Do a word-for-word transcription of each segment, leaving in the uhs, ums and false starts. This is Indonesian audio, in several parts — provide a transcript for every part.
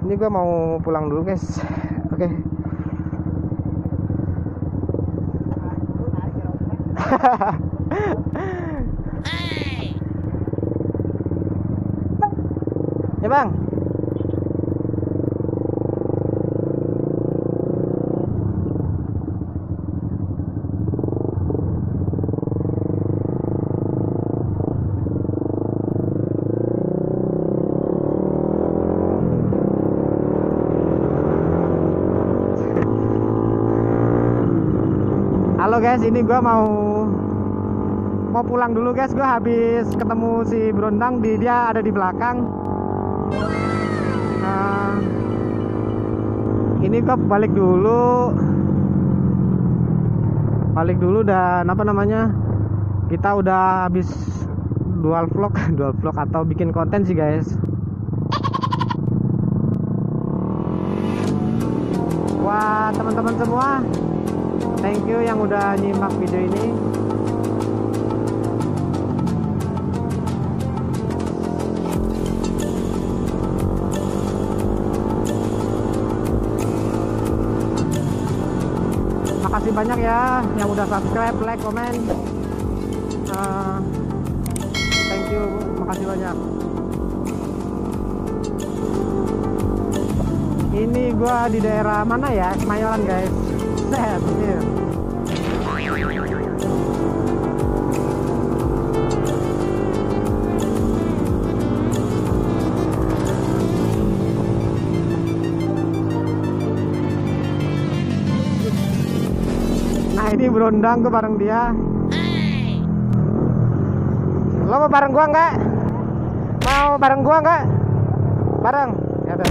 Ini gue mau pulang dulu guys. Oke. Okay. Ya bang. Halo guys, ini gua mau mau pulang dulu guys. Gua habis ketemu si Brondang, di dia ada di belakang. Nah, ini gua balik dulu, balik dulu dan apa namanya? Kita udah habis dual vlog, dual vlog atau bikin konten sih guys. Wah teman-teman semua, thank you yang udah nyimak video ini. Makasih banyak ya yang udah subscribe, like, komen. Uh, thank you, makasih banyak. Ini gua di daerah mana ya? Kemayoran guys. Set, yeah. Nah ini Brondang, gue bareng dia. Lo mau bareng gua nggak? Mau bareng gua nggak? Bareng. Ya udah.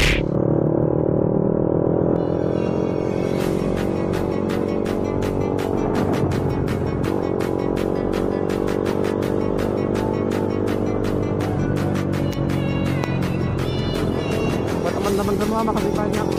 Buat teman-teman semua makasih banyak.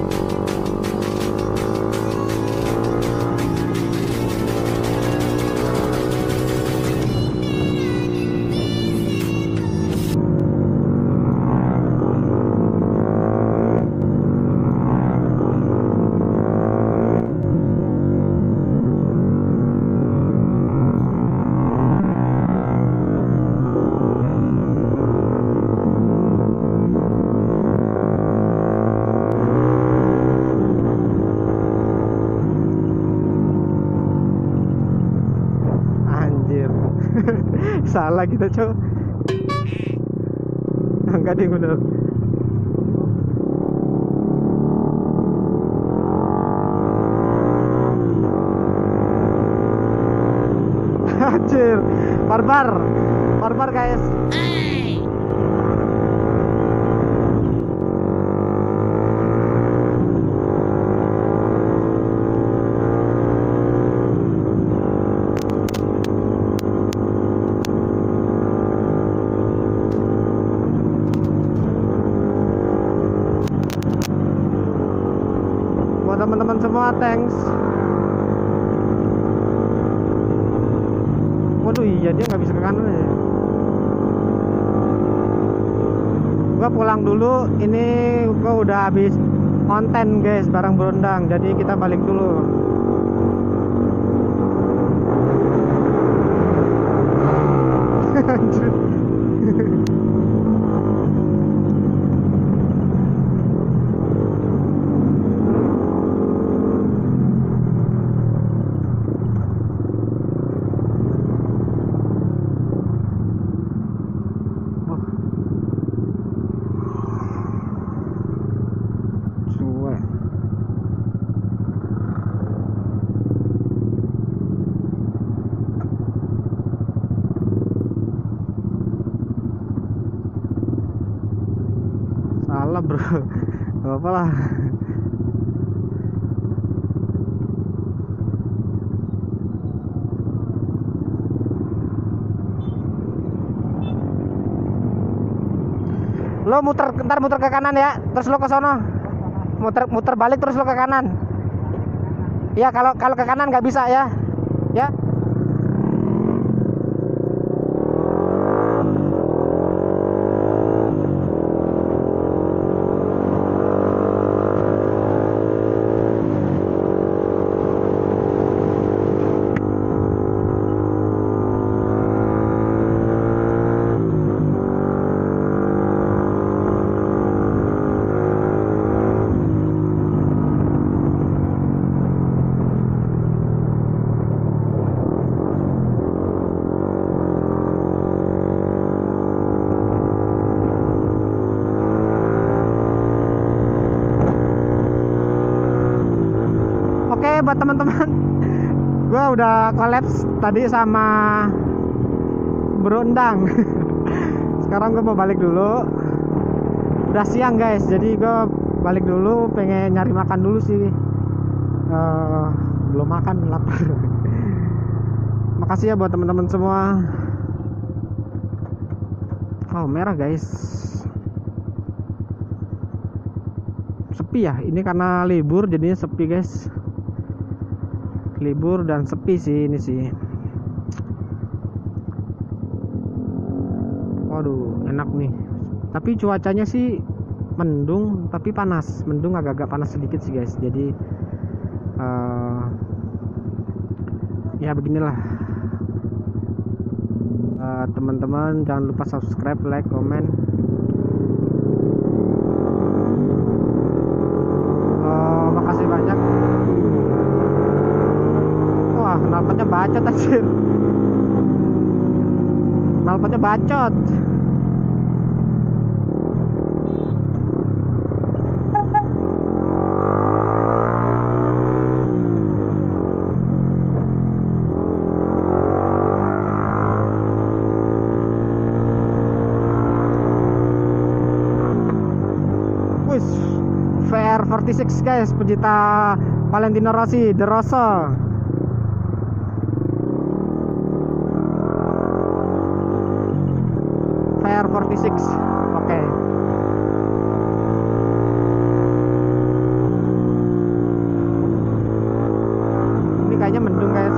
Salah kita cow. Enggak deh bener. Anjir, barbar, barbar guys. Teman-teman semua, thanks. Waduh iya, dia nggak bisa ke kanan ya. Gua pulang dulu, ini gua udah habis konten guys bareng Brondang, jadi kita balik dulu. Salah bro, gak apa lah. Lo muter, ntar muter ke kanan ya, terus lo ke sono. Muter, muter balik terus lo ke kanan. Ya kalau kalau ke kanan nggak bisa ya, ya. buat teman-teman. Gue udah kolaps tadi sama Bro Endang. Sekarang gue mau balik dulu. Udah siang guys, jadi gue balik dulu, pengen nyari makan dulu sih. uh, Belum makan, lapar. Makasih ya buat teman-teman semua. Oh merah guys, sepi ya, ini karena libur jadinya sepi guys. Libur dan sepi sih ini sih. Waduh enak nih. Tapi cuacanya sih mendung tapi panas. Mendung agak-agak panas sedikit sih guys. Jadi uh, ya beginilah. uh, Teman-teman jangan lupa subscribe, like, komen. uh, Makasih banyak. Wah knalpotnya bacot anjir. Knalpotnya bacot. V R empat puluh enam guys, pecinta Valentino Rossi, De Rosso. V R empat puluh enam. Oke. Okay. Ini kayaknya mendung guys.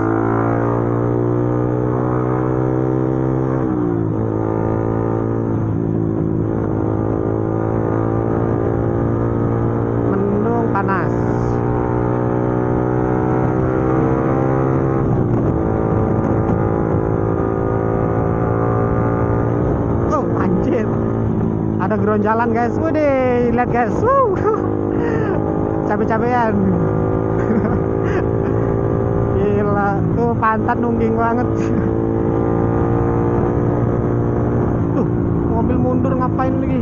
Panas. Oh anjir, ada geronjalan guys. Widih, lihat guys. Wuh. Capek-capekan. Gila, tuh pantat nungging banget. Tuh, mobil mundur ngapain lagi?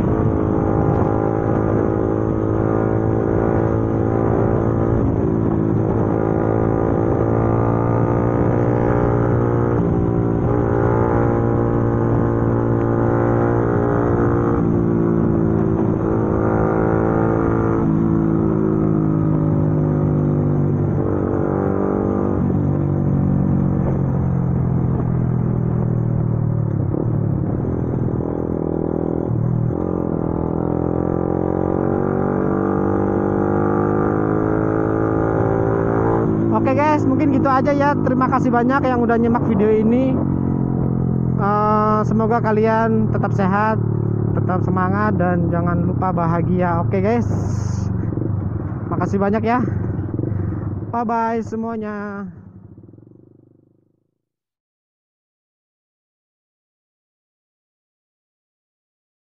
Oke guys, mungkin gitu aja ya. Terima kasih banyak yang udah nyimak video ini. uh, Semoga kalian tetap sehat, tetap semangat, dan jangan lupa bahagia. Oke guys, makasih banyak ya. Bye bye semuanya.